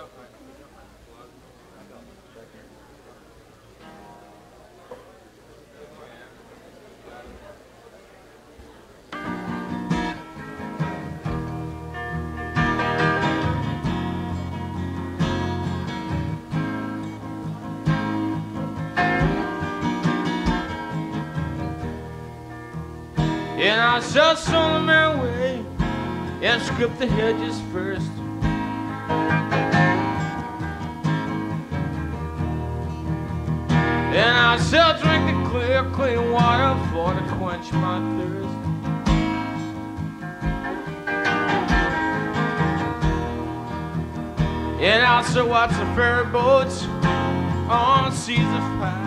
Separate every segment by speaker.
Speaker 1: And I just on my way and script the hedges first. And I shall drink the clear, clean water for to quench my thirst. And I shall watch the ferry boats on the seas of fire.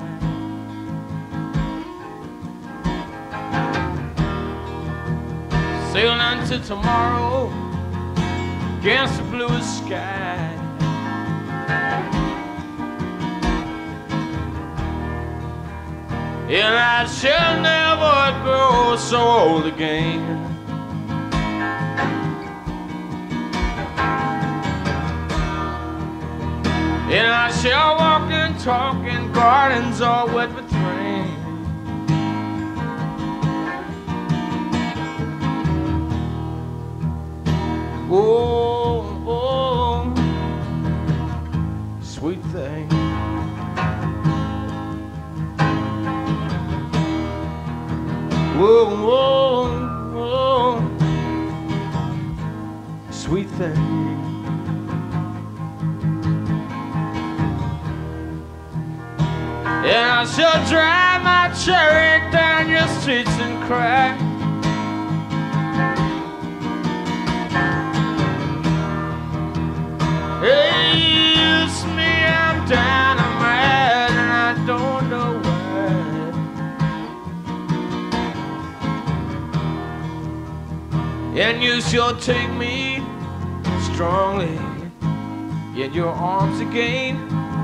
Speaker 1: Sailing into tomorrow against the bluest sky. And I shall never grow so old again. And I shall walk and talk in gardens all wet with rain. Oh, oh, sweet thing. Whoa, whoa, whoa, sweet thing. And I shall drive my chariot down your streets and cry. Hey, it's me, I'm dynamite, and I don't know why. And you shall take me strongly in your arms again.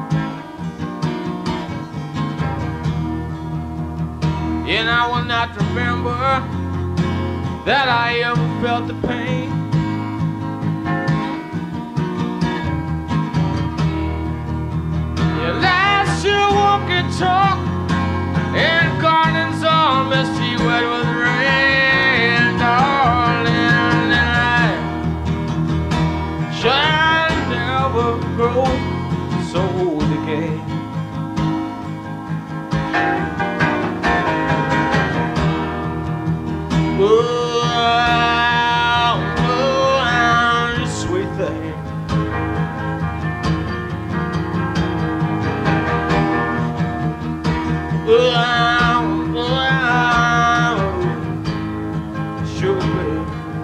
Speaker 1: And I will not remember that I ever felt the pain. Last year walk and talk in gardens all misty wet with rain, darling, and I shall never grow so old again. Oh, sweet thing. Sure, baby.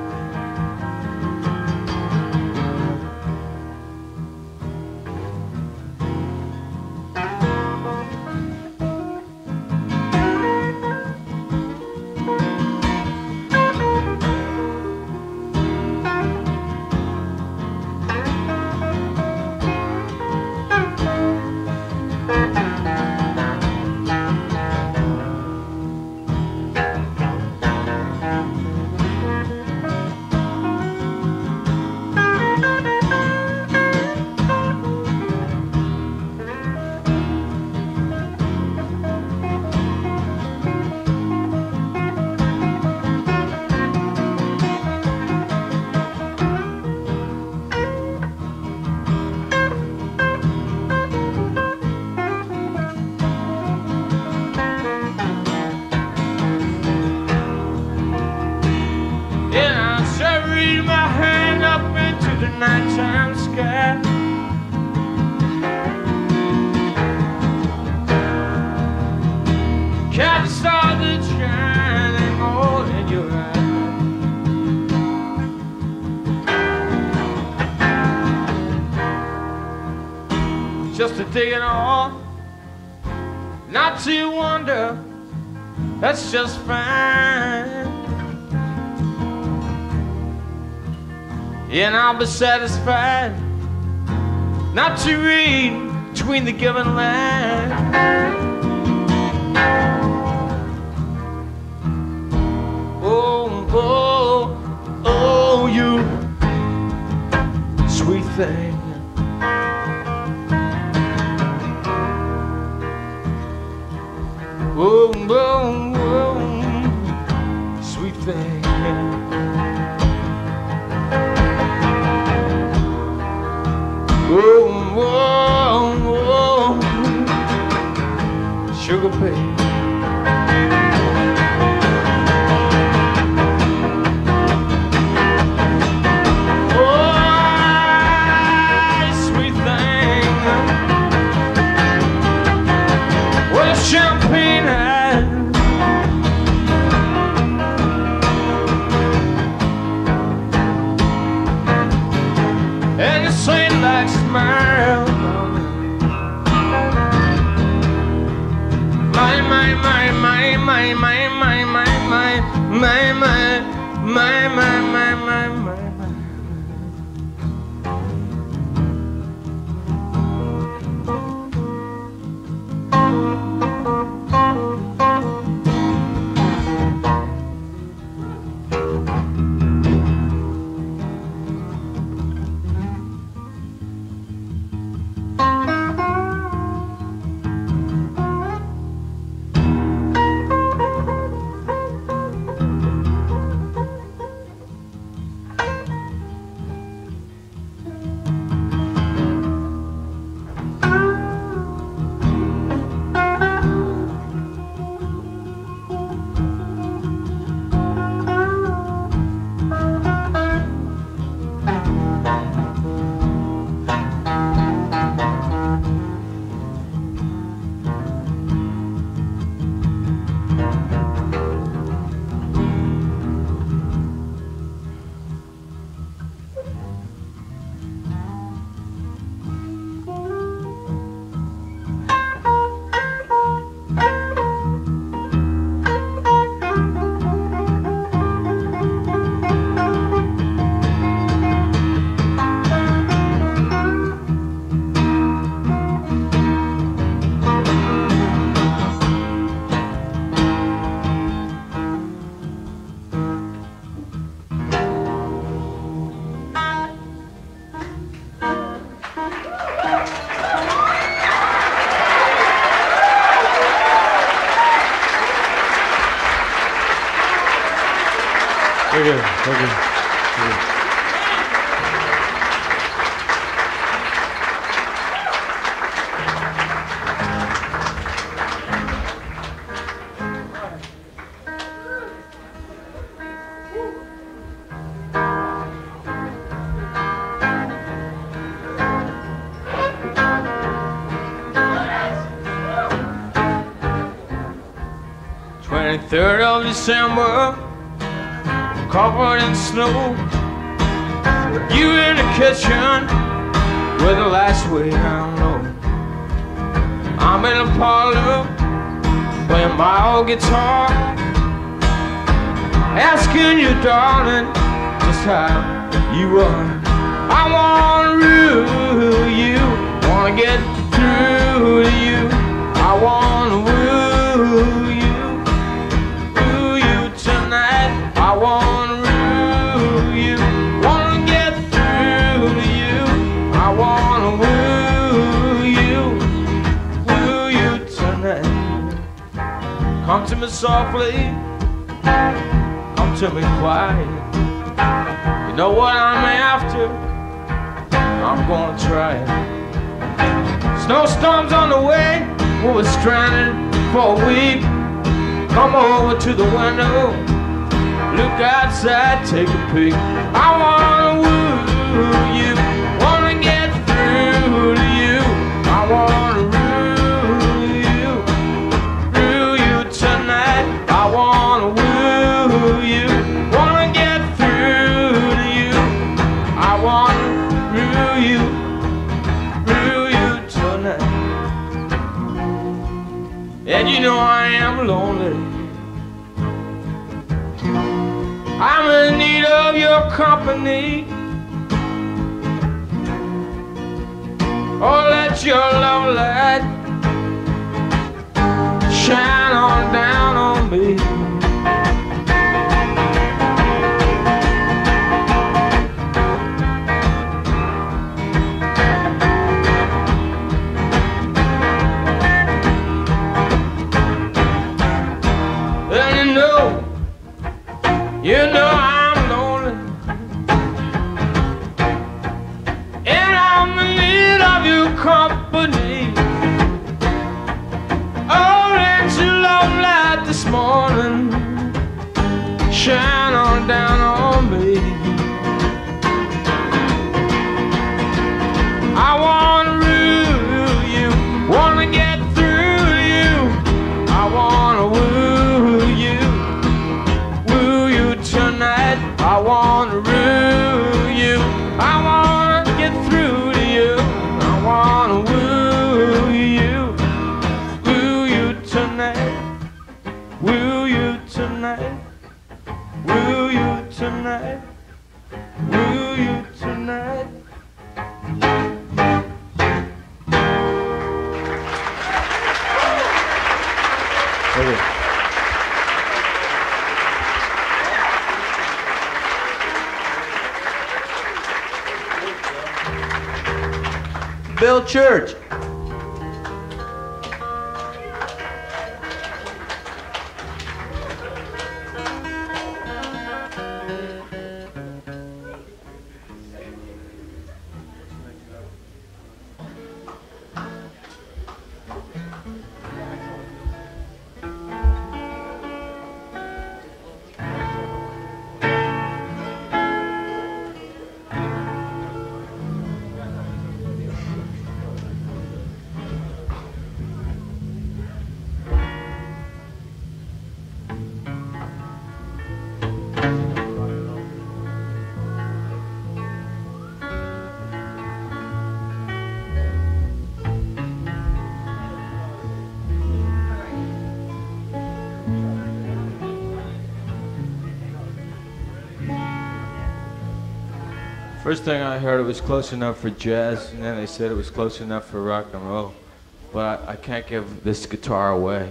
Speaker 1: Nighttime sky. Catch the stars that shining more in your eyes. Just to take it all, not to wonder, that's just fine. And I'll be satisfied not to read between the given lines. Oh, oh, oh, you sweet thing. Whoa, whoa, whoa, sweet thing. Whoa, whoa, whoa, sugar babe. Champagne hat and your saint-like smile. My, my, my, my, my, my, my, my, my, my, my, my, my, my, my. Very good. Very good. Very good. Third of December, covered in snow. You in the kitchen with the lights way down low. I'm in the parlor playing my old guitar, asking you, darling, just how you are. I wanna rule you, wanna get through to you. I wanna woo you. I wanna rule you, wanna get through to you. I wanna woo you tonight. Come to me softly, come to me quiet. You know what I'm after, I'm gonna try it. Snowstorms on the way, we were stranded for a week. Come over to the window, look outside, take a peek. I wanna woo you, wanna get through to you. I wanna rule you tonight. I wanna woo you, wanna get through to you. I wanna rule you tonight. And you know I am lonely, I'm in need of your company. Oh, let your love light shine on down on me. company. Oh, ain't you love light this morning shine on down on me. I wanna rule you, wanna get through you. I wanna woo you tonight. I wanna rule you, I wanna get through to you. I wanna woo you tonight, woo you tonight, woo you tonight, woo you tonight.
Speaker 2: Bill Church.
Speaker 1: First thing I heard, it was close enough for jazz, and then they said it was close enough for rock and roll. But I can't give this guitar away.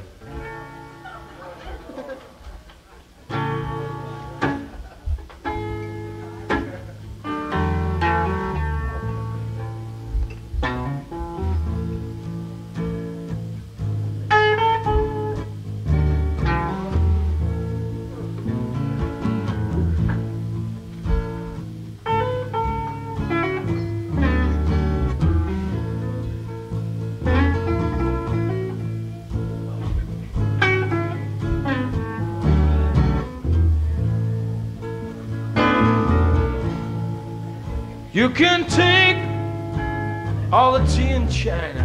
Speaker 1: You can take all the tea in China,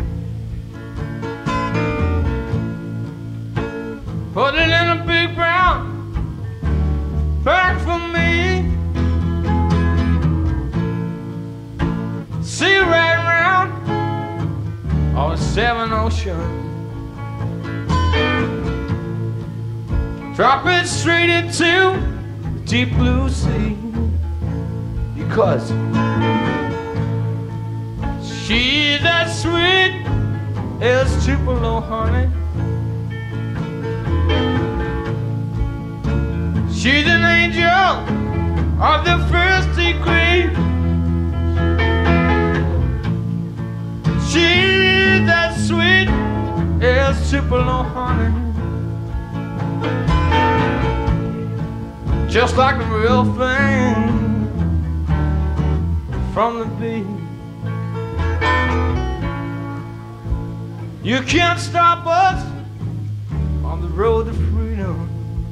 Speaker 1: put it in a big brown bag for me. See right around all the seven oceans, drop it straight into the deep blue sea. Because she's as sweet as Tupelo honey. She's an angel of the first degree. She's as sweet as Tupelo honey. Just like the real thing from the bee. You can't stop us on the road to freedom.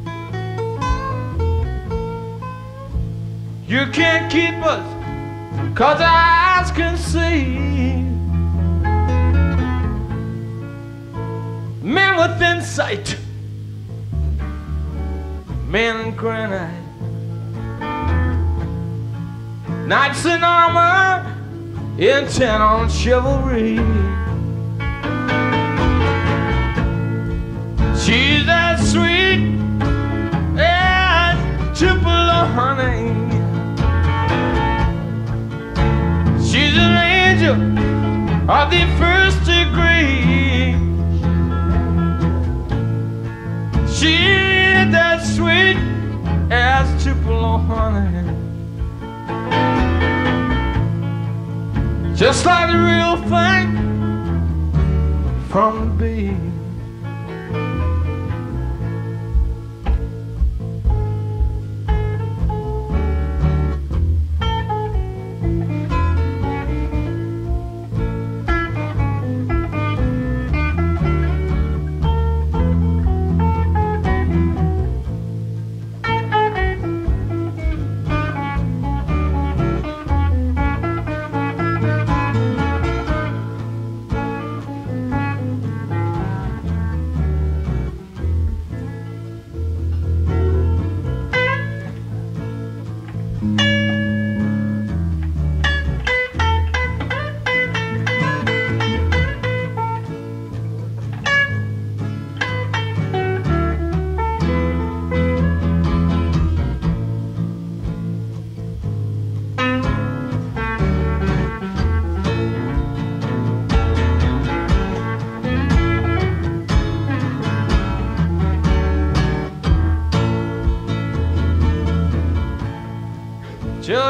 Speaker 1: You can't keep us, 'cause our eyes can see. Men with insight, men in granite, knights in armor, intent on chivalry. She's as sweet as Tupelo honey. She's an angel of the first degree. She's as sweet as Tupelo honey. Just like the real thing from the bee.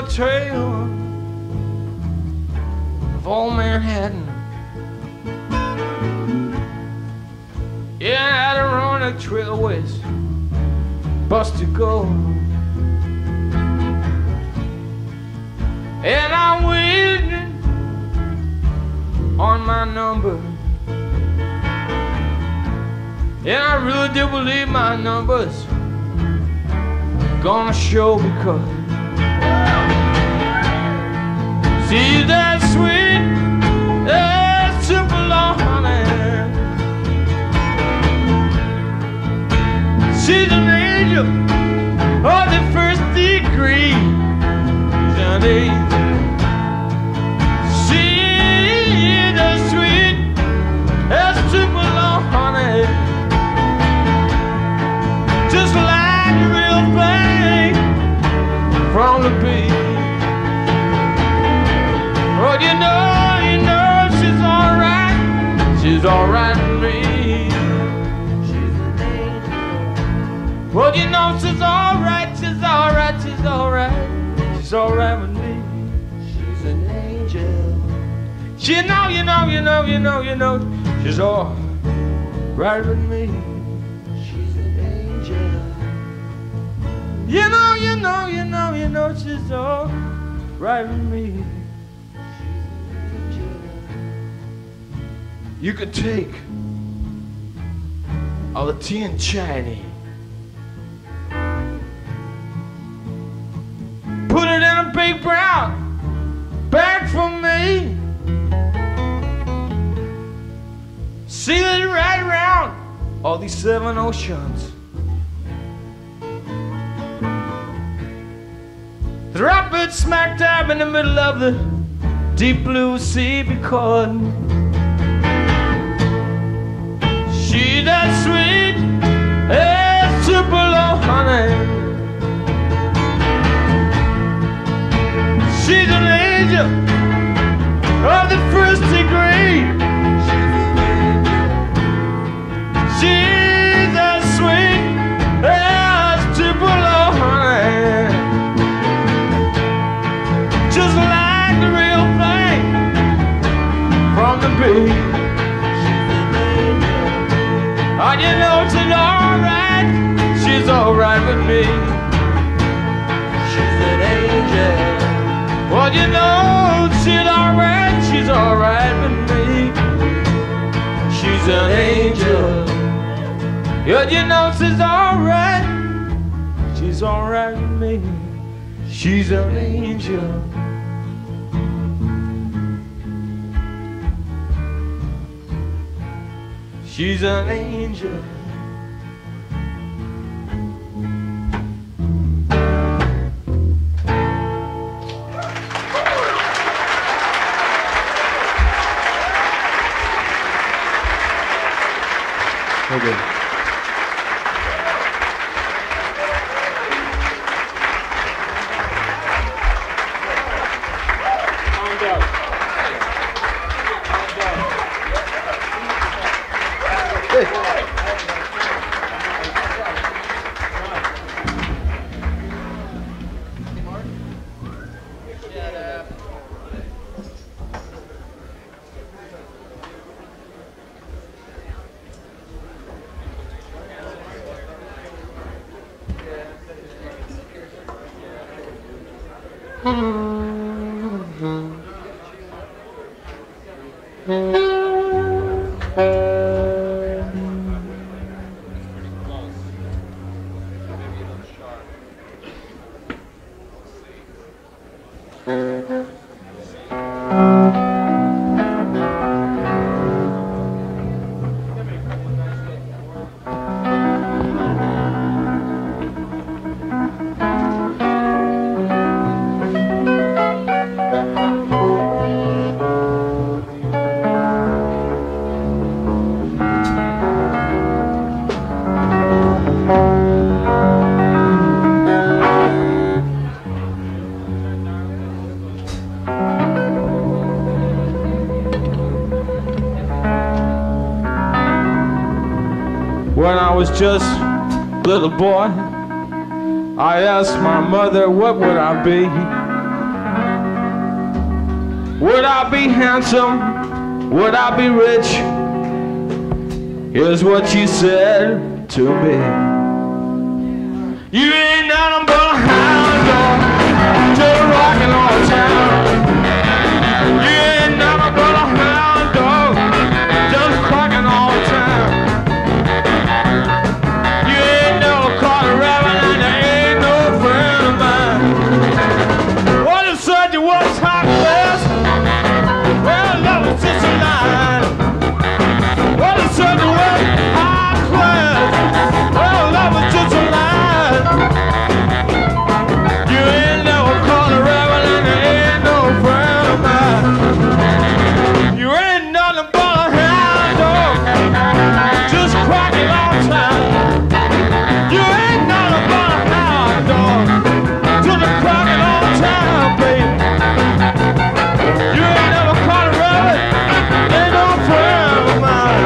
Speaker 1: trail of old Manhattan. Yeah, I had to run a trail west, busted gold. And I'm waiting on my number. And I really do believe my numbers gonna show, because see that sweet, that simple honey, she's an angel of the first degree. She's an angel. She's the sweet, that simple honey, just like a real thing from the beach. Oh, you know she's alright. She's alright with me. She's an angel. Well, you know she's alright. She's alright. She's alright. She's alright with me. She's an angel. You know. She's alright with me. She's an angel. You know. She's alright with me. You could take all the tea and Chinese, put it in a big brown bag for me, seal it right around all these 7 oceans, drop it smack dab in the middle of the deep blue sea, because she's that sweet, that simple honey. She's an angel of the first degree. She's that sweet, that simple honey, just like the real thing from the beach. Oh, you know she's alright. She's alright with me. She's an angel. Well, you know she's alright. She's alright with me. She's an angel. Yeah, you know she's alright. She's alright with me. She's an angel. She's an angel. Okay. When I was just a little boy, I asked my mother, what would I be? Would I be handsome? Would I be rich? Here's what you said to me. You ain't nothing but a hound dog, just rocking all town. You ain't nothing but a hound dog, just cracking all town. You ain't never caught a rabbit and you ain't no friend of mine. What if said you was hot class? Well, that was just a lie. What if said you was high class? Well, that was just a lie. You ain't never caught a rabbit and you ain't no friend of mine. You ain't nothing but a hound dog, just cracking all time. You ain't nothing but a hound dog, just cracking all time, baby. You ain't never caught a rabbit, ain't no friend of mine.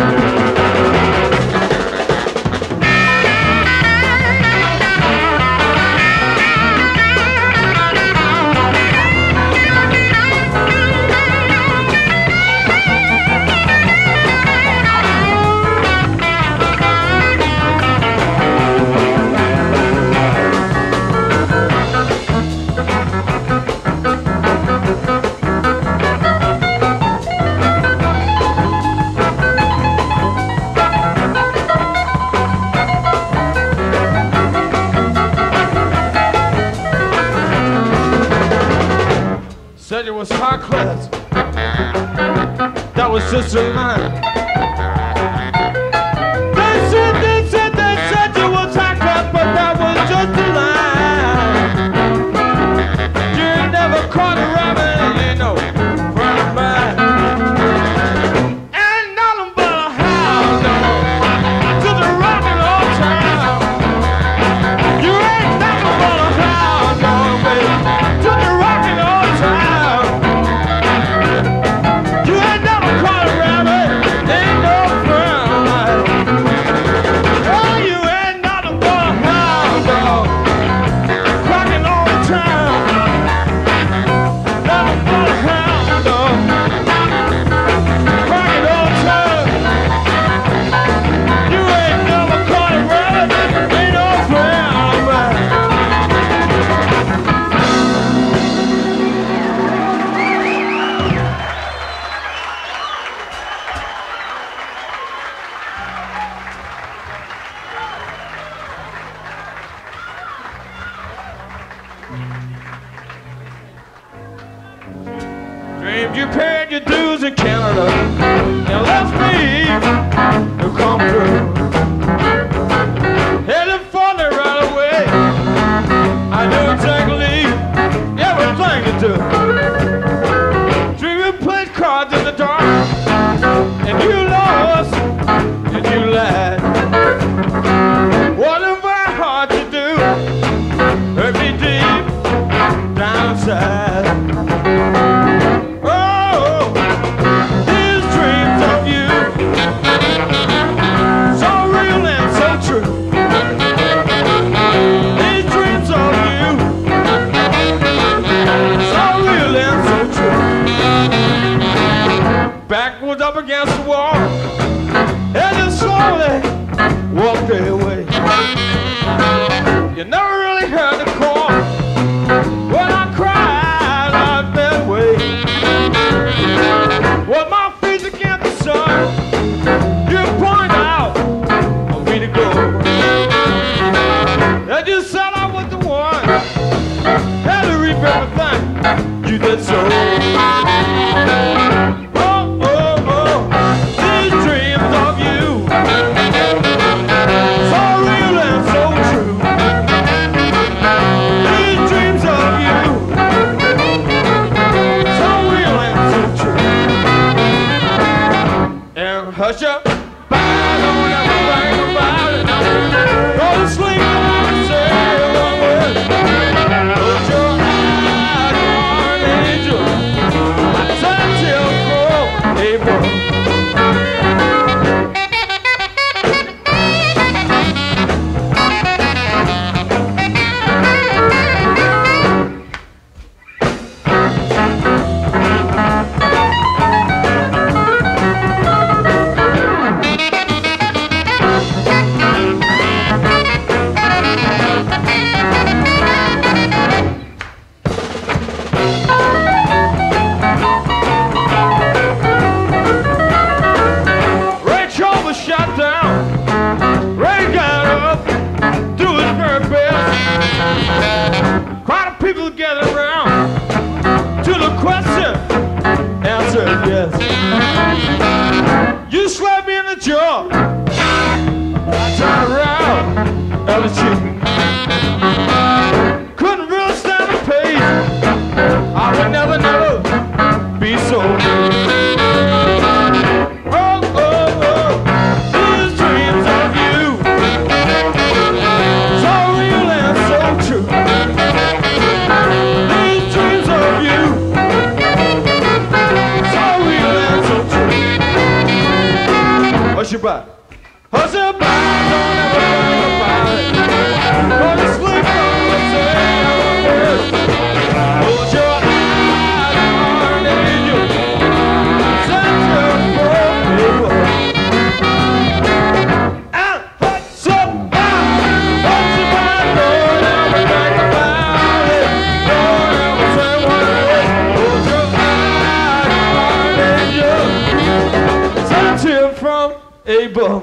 Speaker 1: Said it was high class. That was just a line. They said you was high class, but that was just a line. You ain't never caught a rabbit, and you know, friend of mine. Ain't nothing but a hound dog, just a rockin' all town. You ain't nothing but a hound dog, baby, just a rockin' all town. You ain't never caught a rabbit, ain't no friend of mine. Oh, you ain't nothing but a hound dog, cracking all the time. Nothing but a hound dog, cracking all the time. You ain't never caught a rabbit, ain't no friend of mine. Dreamed you paid your dues in Canada and left me to come through. Headed for me right away. I knew exactly everything to do. Dreamed you played cards in the dark, and you lost, and you lied. Wasn't very hard to do. Hurt me deep down inside. Oh, these dreams of you, so real and so true. These dreams of you, so real and so true. Backwards up against the wall, and you slowly walked away. You never really heard the call when I cried out that way. With my feet against the sun, you point out for me to go. And you said I was the one, had to reap everything you did so. Oh, oh, oh, these dreams of you, so real and so true. These dreams of you, so real and so true. And hush up, bye, don't ever think about it. Go to sleep and I'll say one word. Put your eyes on an angel. I touch your cold April. You slapped me in the jaw. I turned around, that was you. Couldn't really stand the pain. I would never, never be so good. Oh, oh, oh, these dreams of you, so real and so true. These dreams of you, so real and so true. Hush your back. Hush your back, don't ever think about it. Go to sleep on the same word. Close your eyes, heart, and you set your forever. And hush your back, don't ever think about it. Don't ever say one word. Close your eyes, heart, and you set you from above.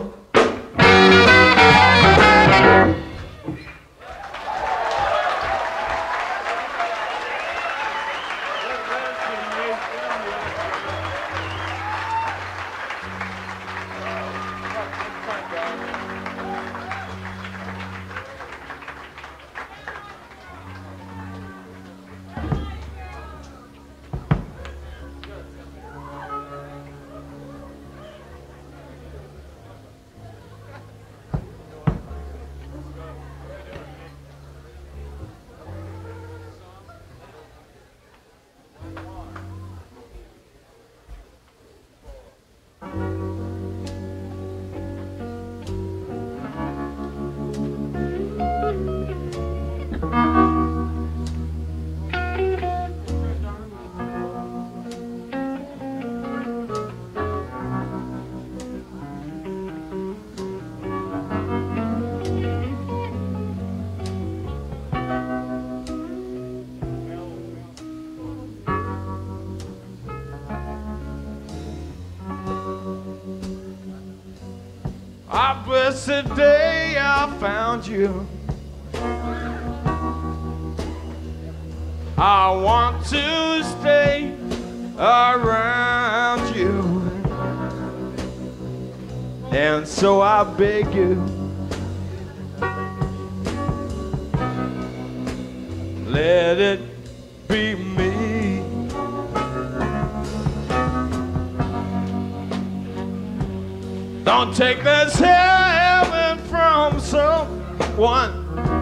Speaker 1: I bless the day I found you. I want to stay around you, and so I beg you, let it be me. Don't take this heaven from someone.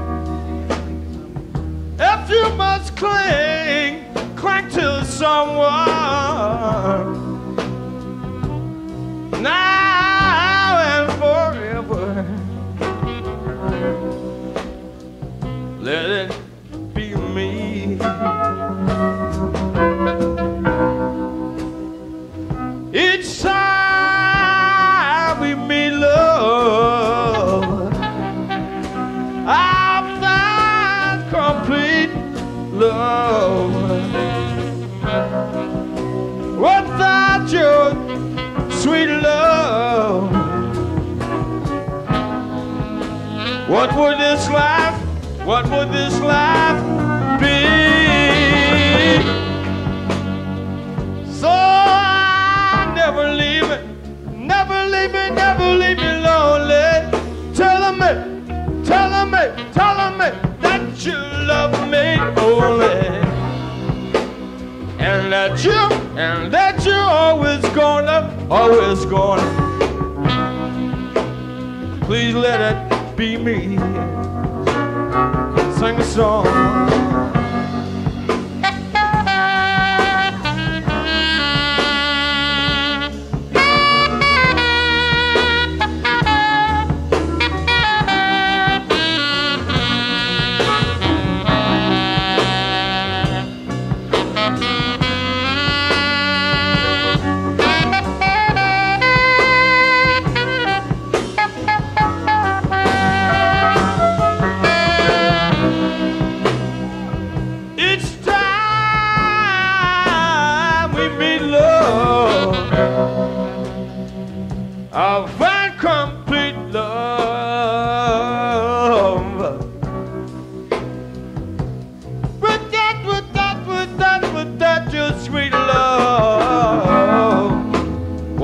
Speaker 1: If you must cling to someone now and forever. Let it be me. Each time we meet, love, I find complete love. Without your sweet love, what would this life be? So I never leave it, never leave me, never leave me lonely. Telling me that you love me only, and that you're always gonna, please let it be me. Sing a song.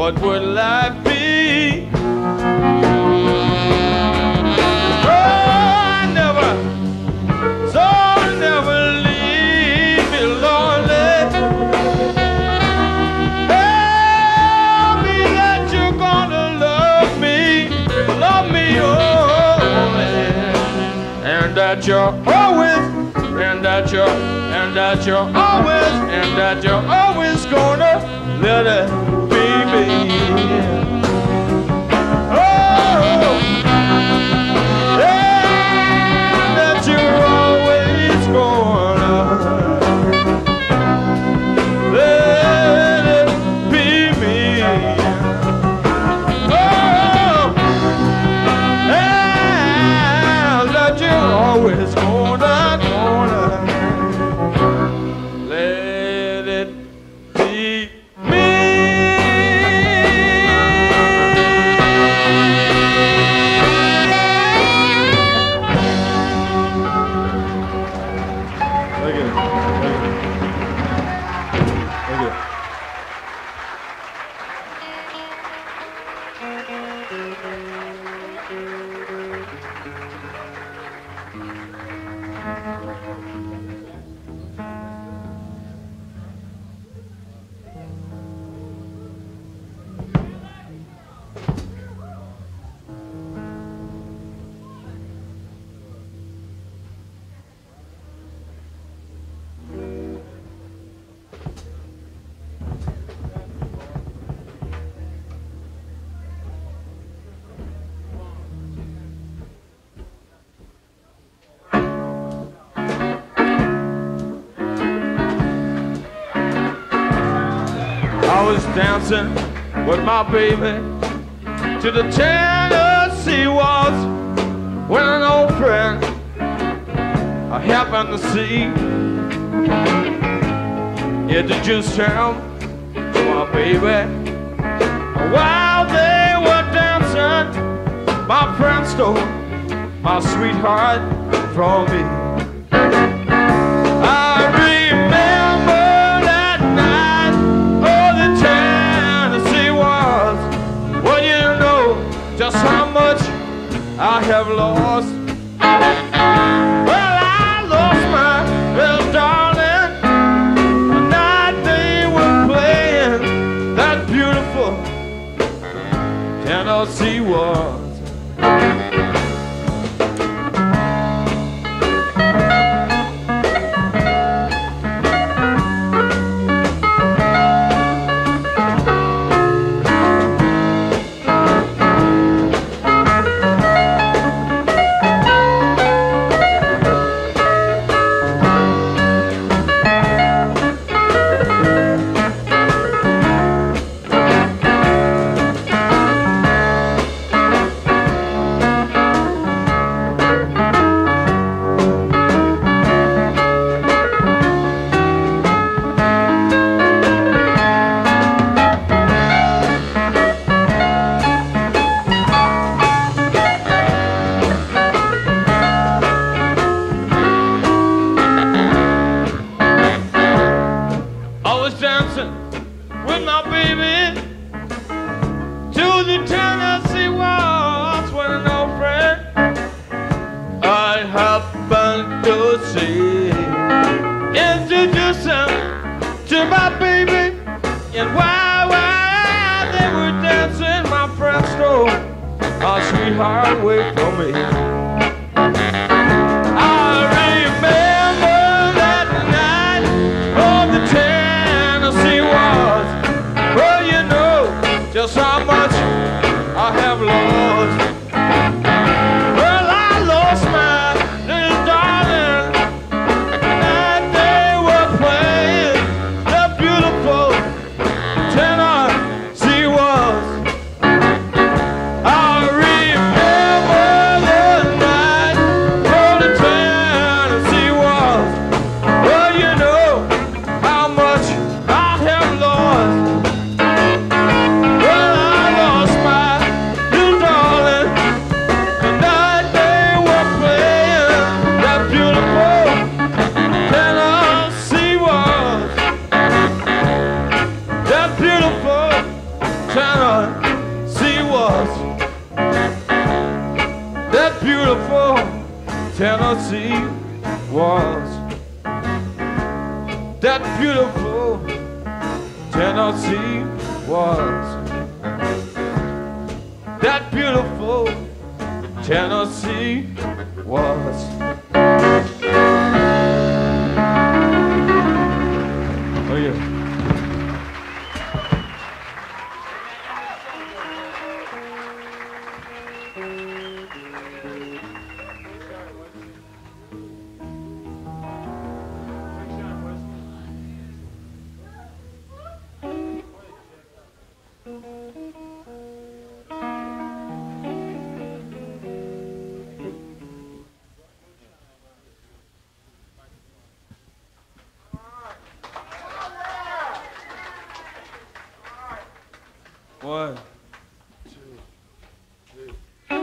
Speaker 1: what would life be? Oh, I never, so never leave me lonely. Tell me that you're gonna love me only, and that you're always, and that you're always gonna let it be me. Oh, yeah, that you're always gonna let it be me. Oh, yeah, that you're always gonna let it be me.
Speaker 2: Thank you. Thank you.
Speaker 1: I was dancing with my baby to the Tennessee waltz when an old friend I happened to see introduced him to my baby. While they were dancing, my friend stole my sweetheart from me. I remember that night, oh, the Tennessee waltz. Well, you know just how much I have lost. Well, I lost my little darling the night they were playing that beautiful Tennessee waltz. With my baby to the Tennessee waltz when an old friend I happened to see introduced him to my baby, and while they were dancing, my friend stole my sweetheart away from me. I remember that night on the Tennessee waltz. Well, you know just how much I have lost. Well, I lost my little darling the night they were playing the beautiful Tennessee waltz. I remember the Tennessee was that beautiful. Tennessee was that beautiful. Tennessee was. Oh yeah. One, two, three.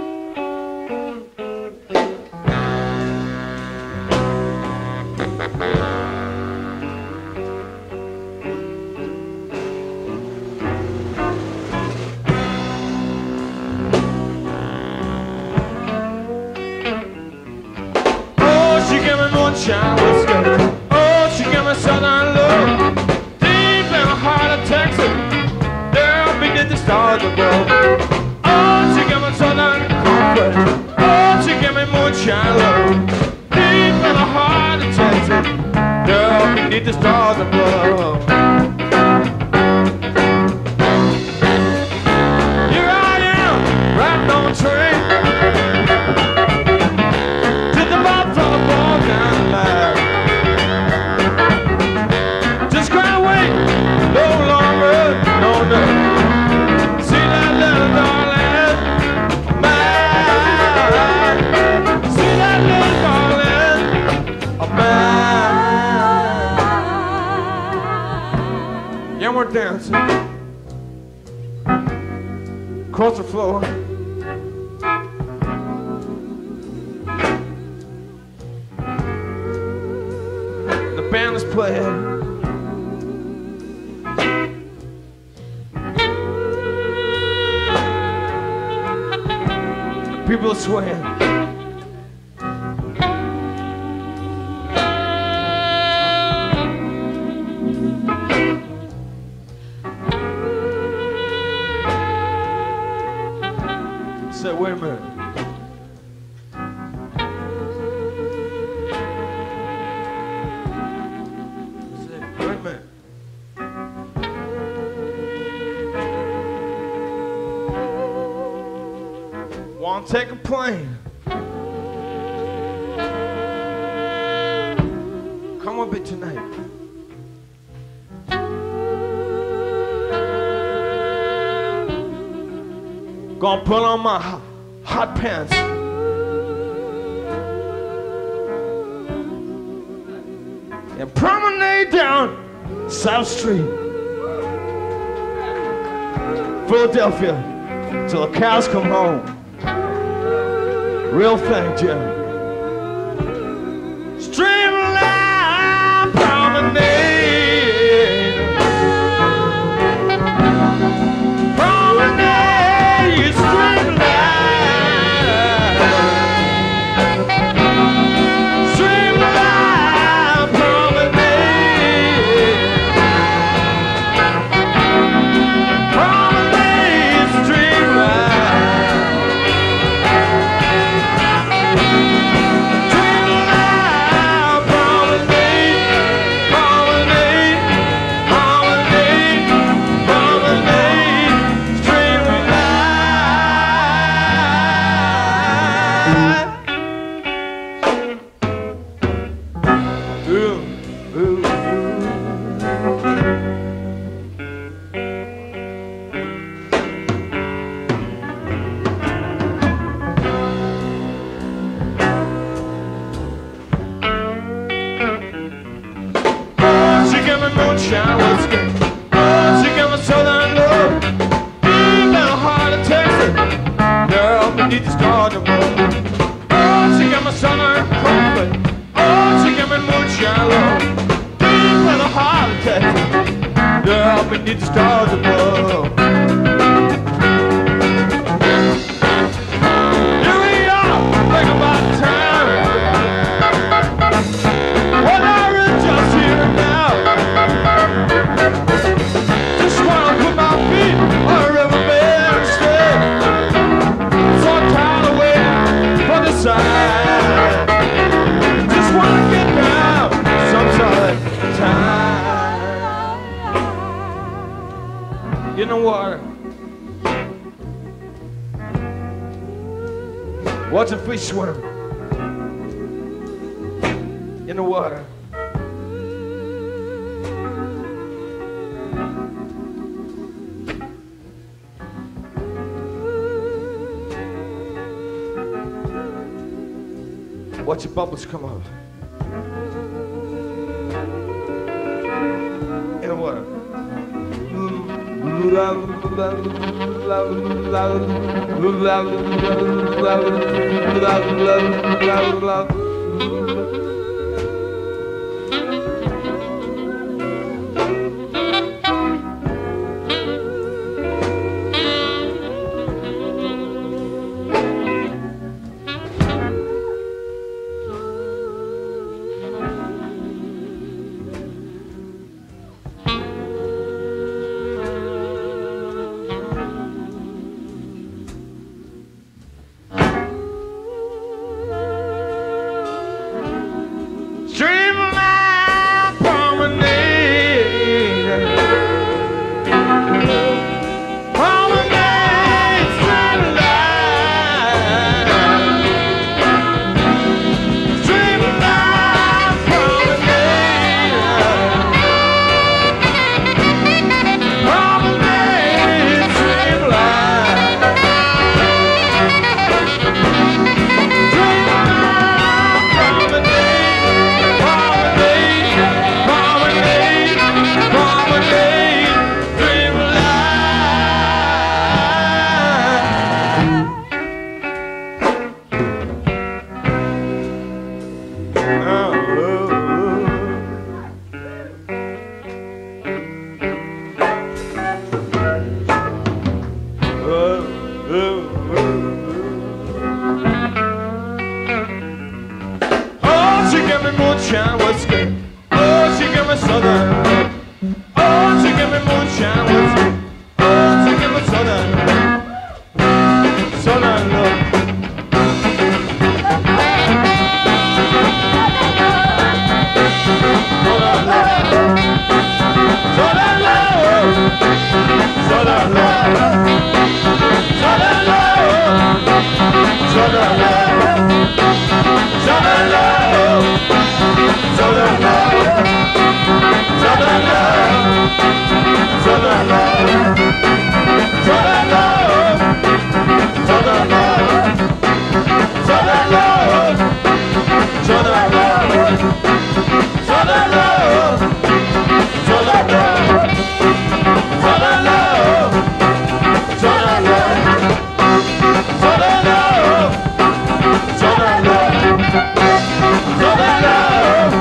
Speaker 1: Oh, she gave me moonshine whiskey. Oh, she gave me southern love. Deep in the heart of Texas. The stars above. Oh, she gave me southern comfort. Oh, she gave me moonshine love. Deep in the heart of Texas, girl, beneath the stars above. Here I am, riding on a train to the bottom of the ball down the line. Just can't wait no longer, no. Yeah, we're dancing across the floor. The band is playing. The people are swaying. Say, wait a minute. Say, wait a minute. Want to take a plane? Come with me tonight. Gonna put on my hot pants and promenade down South Street, Philadelphia, till the cows come home. Real thing, Jim. Streamline promenade. Moonshine whiskey. Oh, she gave me southern love. Deep in the heart of Texas, girl, beneath the stars above. Oh, she gave me southern comfort. Oh, she gave me moonshine love. Deep in the heart of Texas, girl, beneath the stars above. Here we are, think about time. in the water. Watch a fish swim in the water. Watch the bubbles come up in the water. Streamline promenade, promenade, streamline, streamline promenade, promenade, streamline, moonshine whiskey. Oh, she give me southern. Oh, she give me moonshine whiskey. Oh, she give me southern. Southern love. Southern love. Southern love. Southern love. Southern love. Southern love. Southern love. Southern love, Southern love, Southern love, Southern love, Southern love, Southern love, Southern love, Southern love, Southern love, Southern love, Southern love, Southern love, Southern love, Southern love.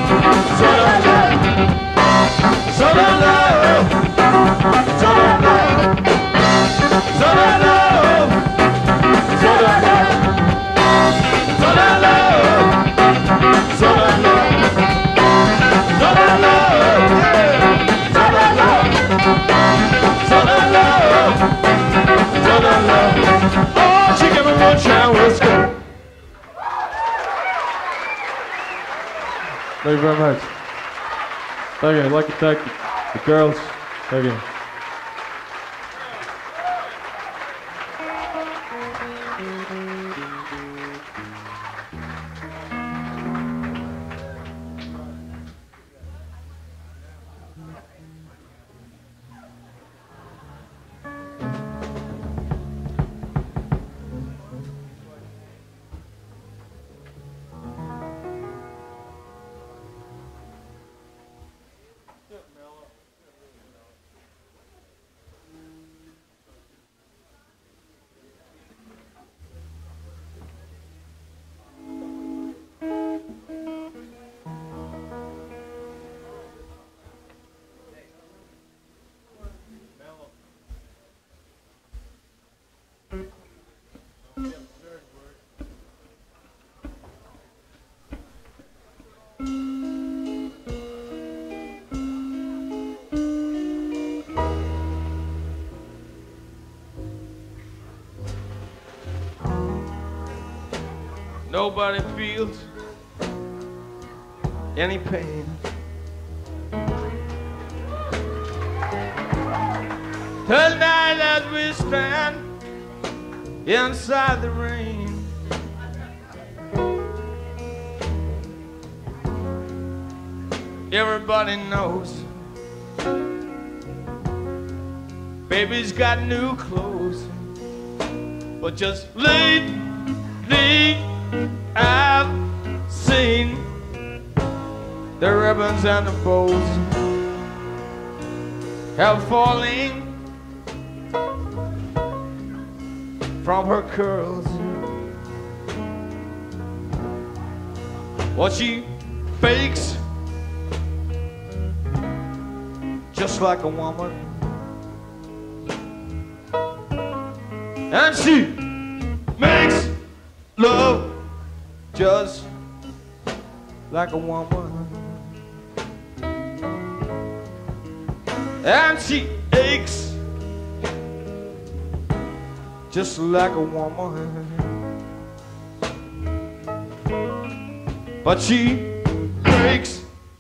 Speaker 1: Southern love, Southern love, Southern love, Southern love, Southern love, Southern love, Southern love, Southern love, Southern love, Southern love. Oh, she gave me moonshine whiskey. Thank you very much. Thank you. I'd like to thank the girls. Thank you. Nobody feels any pain. Tonight as we stand inside the rain, everybody knows baby's got new clothes, but just lately I've seen the ribbons and the bows have falling from her curls. What she bakes just like a woman, and she makes love just like a woman, and she aches just like a woman, but she breaks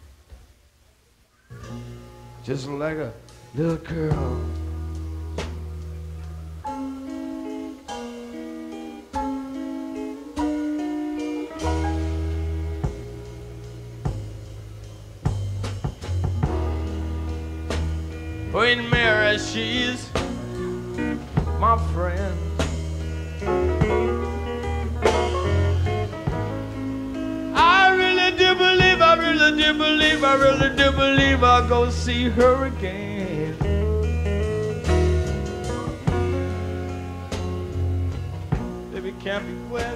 Speaker 1: just like a little girl. Queen Mary, she's my friend. I really do believe I'll go see her again. Baby can't be wet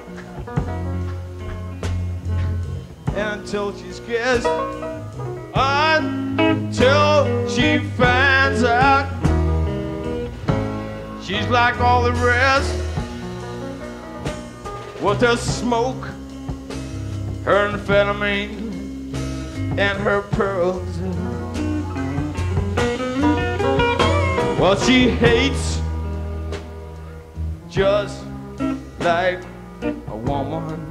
Speaker 1: until she's kissed, until she finds out she's like all the rest, with her smoke, her amphetamine, and her pearls. Well, she hates just like a woman,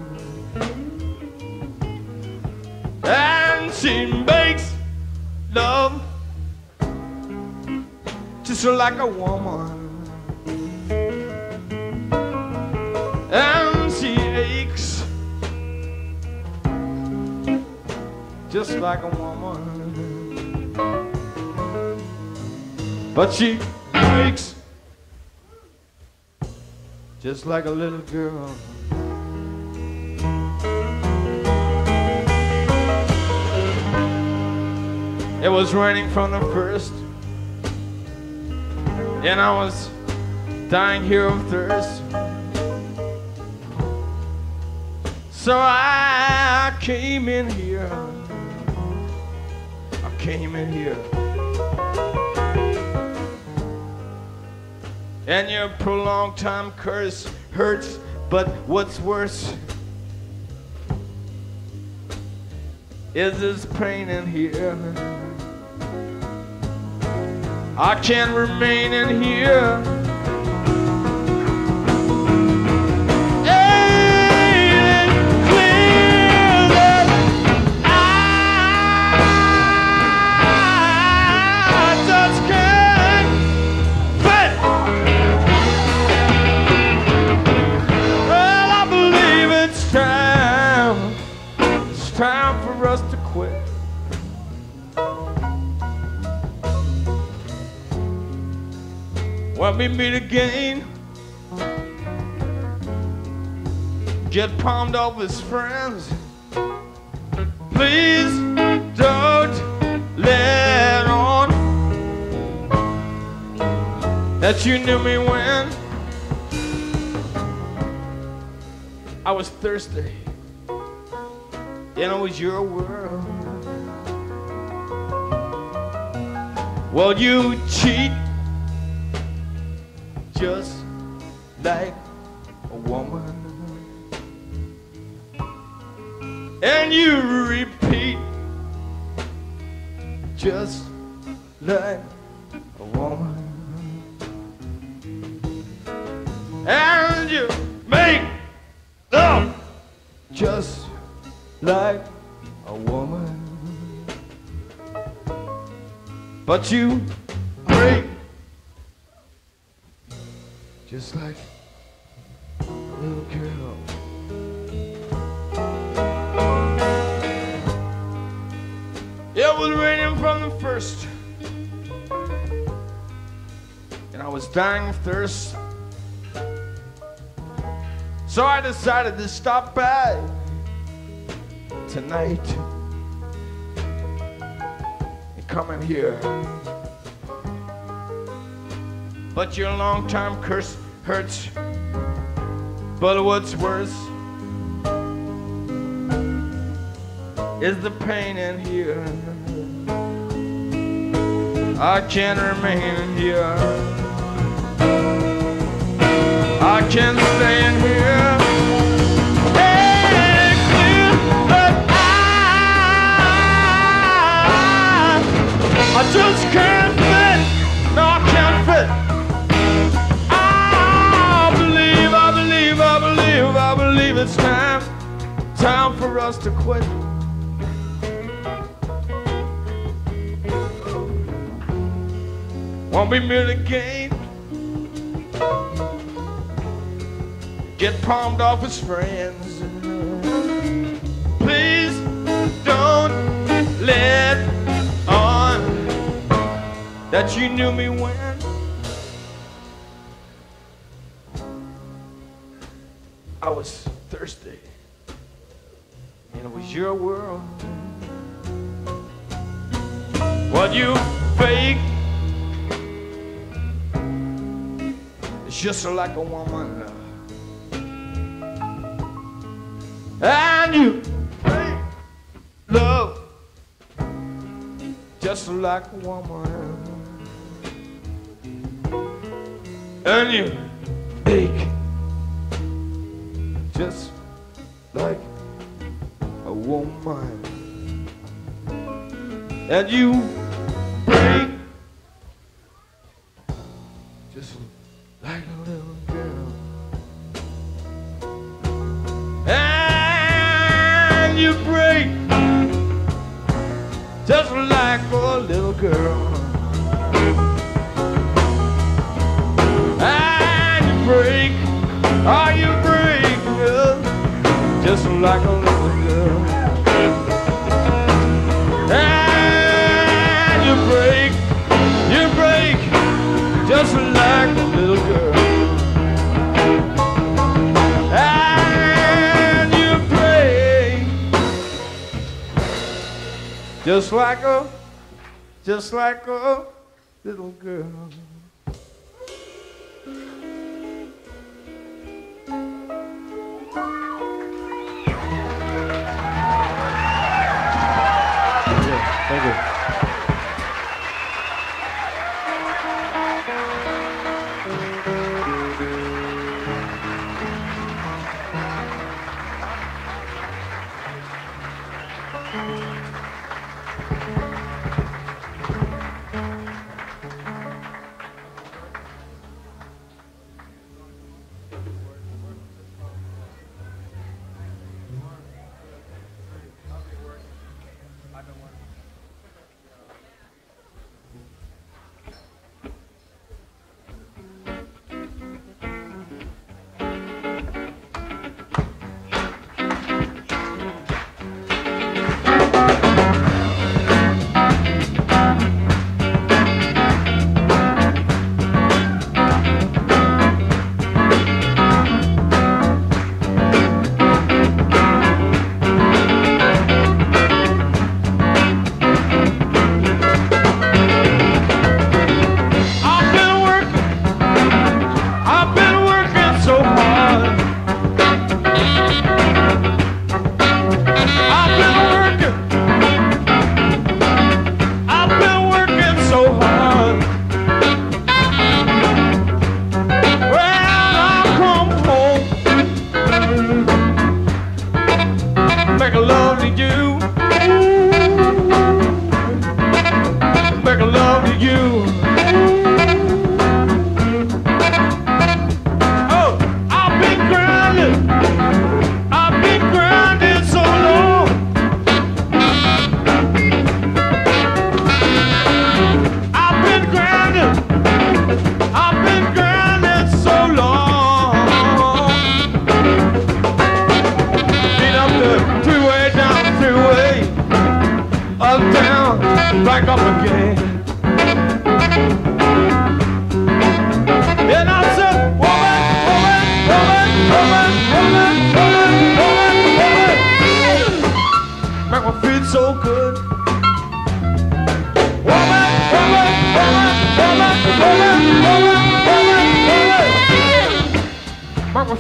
Speaker 1: and she makes love just like a woman, and she aches just like a woman, but she breaks just like a little girl. It was raining from the first, and I was dying here of thirst, so I came in here. I came in here, and your prolonged time curse hurts, but what's worse is this pain in here. I can't remain in here. Time for us to quit. When we meet again, get palmed off as friends. Please don't let on that you knew me when I was thirsty. And it was your world. Well, you cheat just like a woman, and you repeat just like a woman, and you make love just like a woman, but you break just like a little girl. It was raining from the first, and I was dying of thirst. So I decided to stop by tonight and come in here. But your long-time curse hurts. But what's worse is the pain in here. I can't remain here. I can't stay in here. Hey, clear, but I just can't fit. No, I can't fit. I believe it's time for us to quit. Won't be merely gain. Get palmed off his friends. Please don't let on that you knew me when I was thirsty, and it was your world. What you fake is just like a woman, and you fake love just like a woman, and you fake just like a woman, and you break just like a little girl, and you break just like a little girl, and you break, oh, you break just like a little girl, and you break just like a little girl, and you break just like a little girl. Thank you.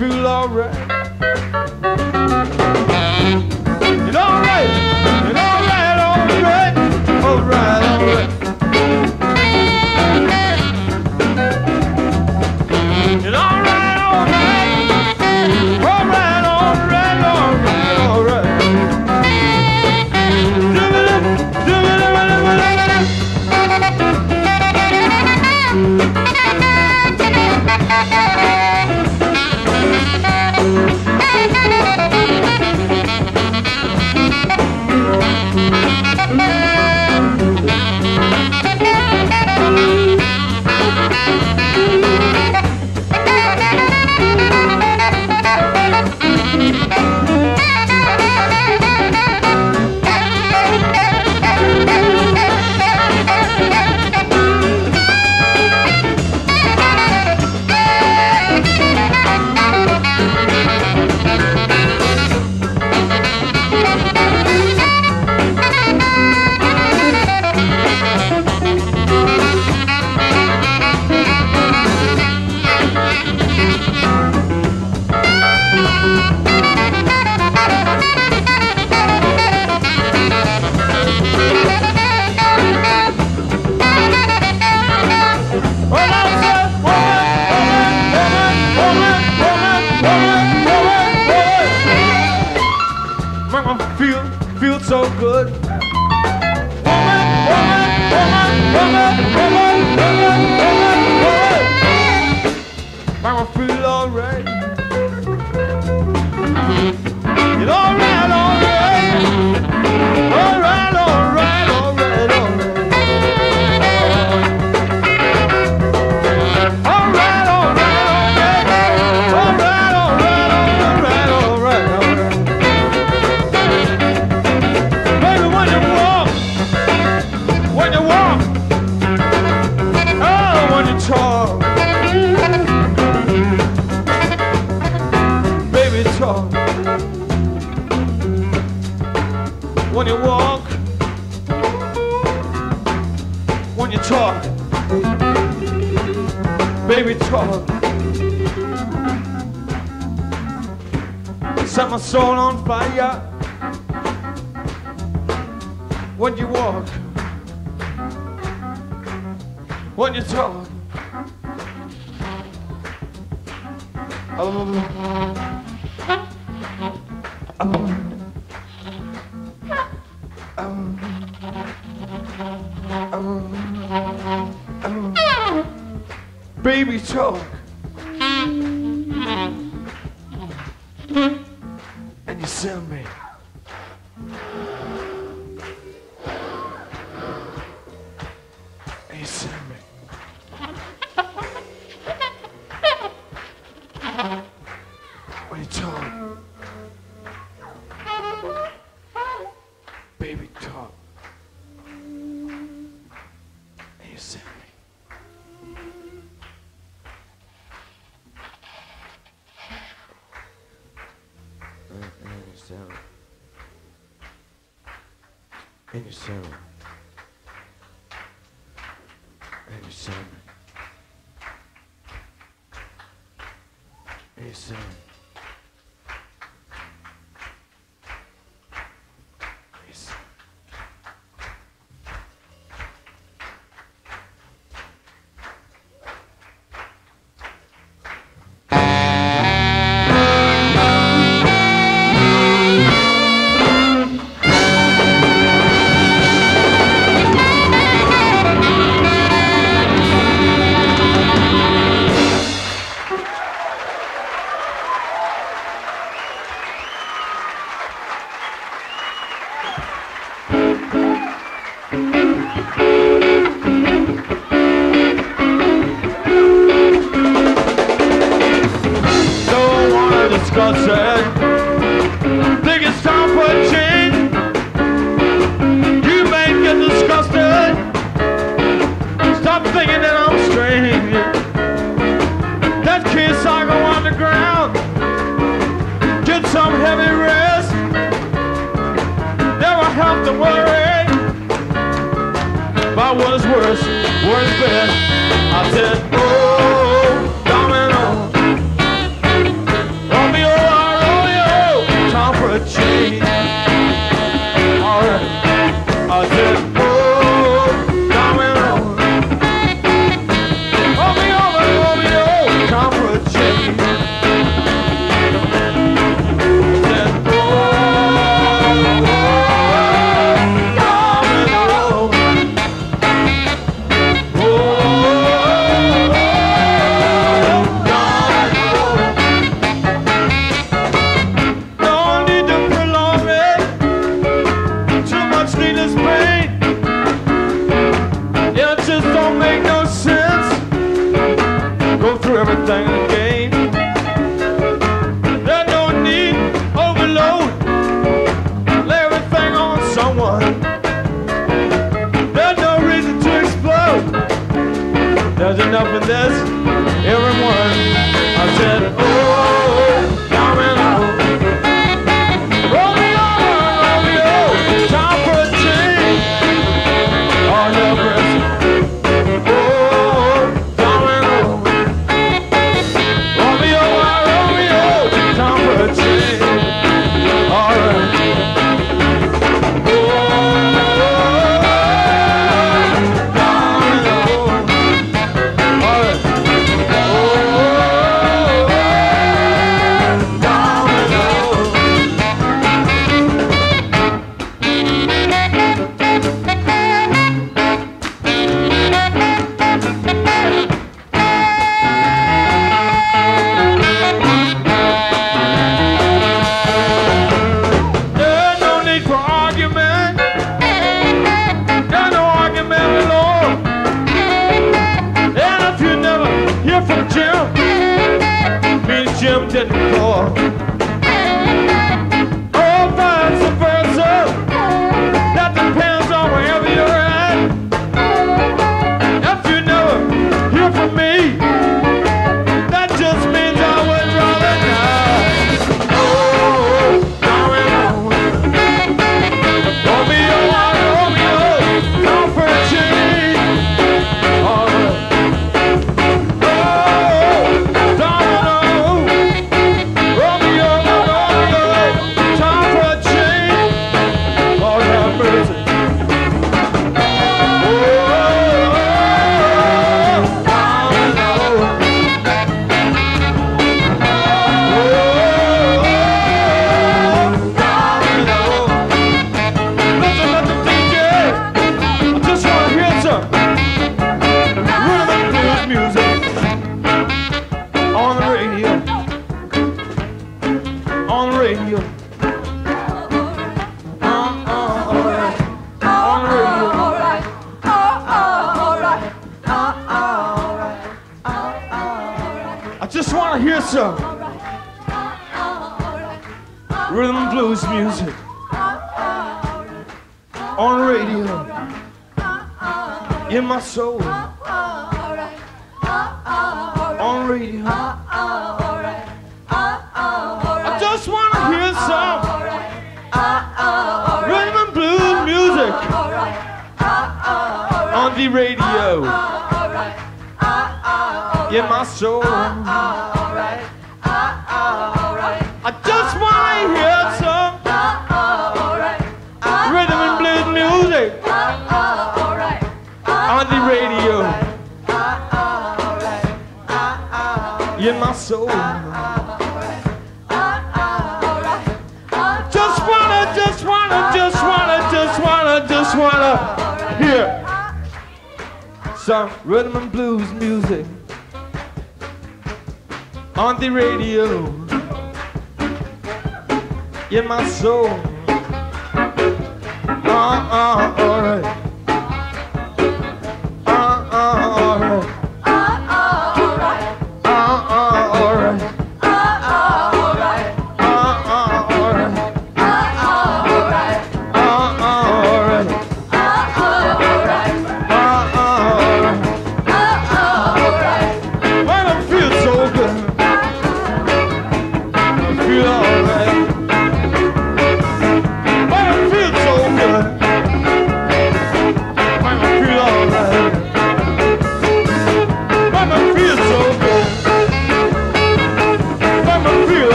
Speaker 1: feel alright. It's alright, it's alright, alright, alright, alright. It's alright, alright, alright, alright, alright, alright. Feel so good. Woman, woman, woman, woman, woman, woman, woman, woman. Mama feel alright. It's alright, alright. Alright, alright, alright, alright. Alright, alright, alright. Alright, alright, alright, alright, alright. When you walk, oh, when you talk, baby talk. When you walk, when you talk, baby talk. Set my soul on fire. When you walk, when you talk, baby talk, and you send me. And you send me. When you talk, baby talk, and you send me. And you send me. And you send me. And you send me. Discussing. Think it's time for a change. You may get disgusted. Stop thinking that I'm strange. That kiss I go underground. Get some heavy rest. Never have to worry about what is worse, what is best. I said, oh, domino. everything again. There's no need overload. Lay everything on someone. There's no reason to explode. There's enough in this, everyone. I said, oh, Domino. Romeo, Romeo, time for a change. Oh, no mercy. Oh, Domino. Romeo, Romeo, time for a change. All right. Jim didn't call. Oh, vice versa. That depends on wherever you're at. If you never hear from me, that just means I would rather die. Oh, Romeo, Romeo, Romeo, come for a change. All right. Just want to hear some rhythm and blues music on the radio, in my soul, on the radio. I just want to hear some rhythm and blues music on the radio, in my soul. I just want to hear some rhythm and blues music on the radio, in my soul. Just wanna hear some rhythm and blues music on the radio, in my soul. Alright. Alright.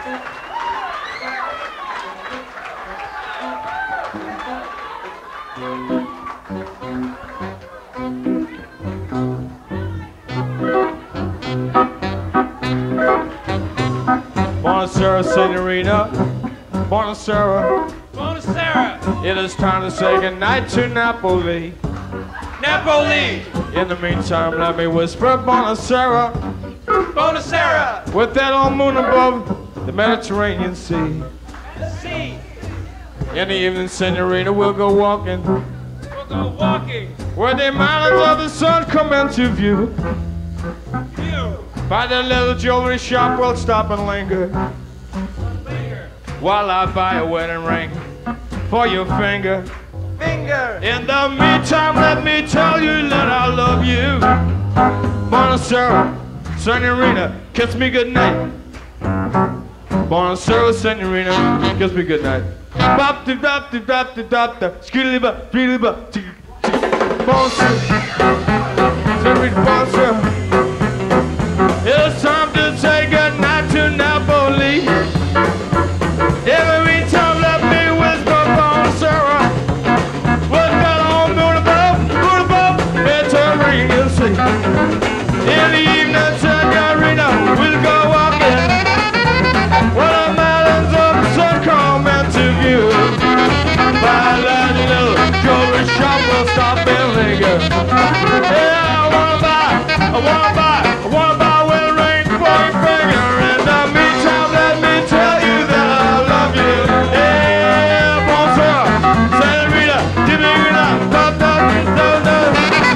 Speaker 1: Buonasera, Senorita. Buonasera.
Speaker 3: Buonasera.
Speaker 1: It is time to say goodnight to Napoli.
Speaker 3: Napoli.
Speaker 1: In the meantime, let me whisper Buonasera.
Speaker 3: Buonasera.
Speaker 1: With that old moon above the Mediterranean Sea.
Speaker 3: See.
Speaker 1: In the evening, Senorita, we'll go walking.
Speaker 3: We'll go walking.
Speaker 1: Where the mountains of the sun come into view.
Speaker 3: You.
Speaker 1: By the little jewelry shop, we'll stop and linger.
Speaker 3: Linger.
Speaker 1: While I buy a wedding ring for your finger.
Speaker 3: Finger.
Speaker 1: In the meantime, let me tell you that I love you. Buonasera, Senorita, kiss me goodnight. Buonasera, Senorita, kiss me goodnight. Bop de bop de bop de bop de skidly bop, skidly bop. Buonasera, Senorita, buonasera. It's time to say goodnight to Napoli. Every time, let me whisper Buonasera. With that old moon above, Mediterranean Sea. In the evening, Senorita, we'll go walking. Where the mountains of the sun come into view. By that little jewelry shop, we'll stop and linger. Yeah, I wanna buy wedding ring for your finger. In the meantime, let me tell you that I love you. Yeah, bonsoir, Senorita, give me good night. Dum, dum, dum, dum.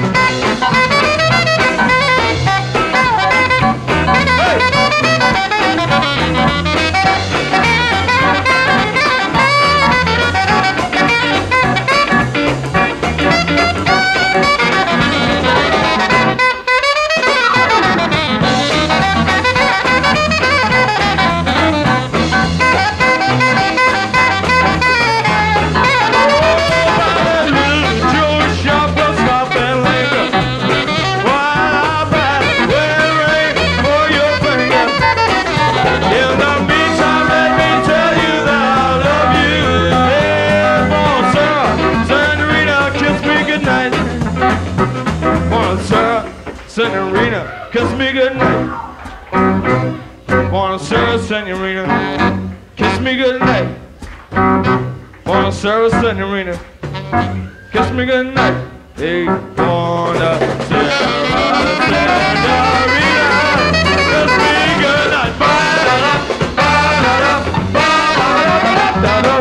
Speaker 1: Senorita, kiss me goodnight. Buonasera, Senorita, kiss me goodnight. Buonasera, Senorita, kiss me goodnight. Hey, buonasera, Senorita, kiss me goodnight. Ba-da-da, ba-da-da, ba-da-da-da-da-da.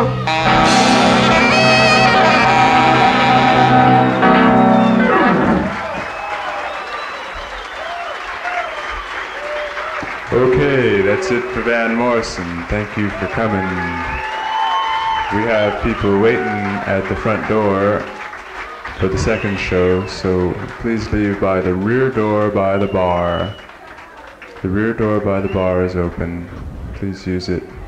Speaker 4: Okay, that's it for Van Morrison. Thank you for coming. We have people waiting at the front door for the second show, so please leave by the rear door by the bar. The rear door by the bar is open. Please use it.